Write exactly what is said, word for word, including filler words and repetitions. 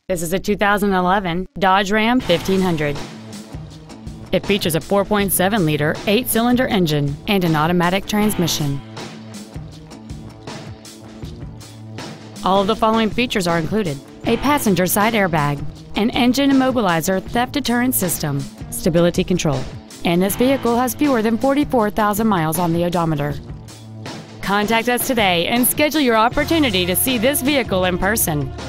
This is a two thousand eleven Dodge Ram fifteen hundred. It features a four point seven liter eight-cylinder engine and an automatic transmission. All of the following features are included: a passenger side airbag, an engine immobilizer theft deterrent system, stability control, and this vehicle has fewer than forty-four thousand miles on the odometer. Contact us today and schedule your opportunity to see this vehicle in person.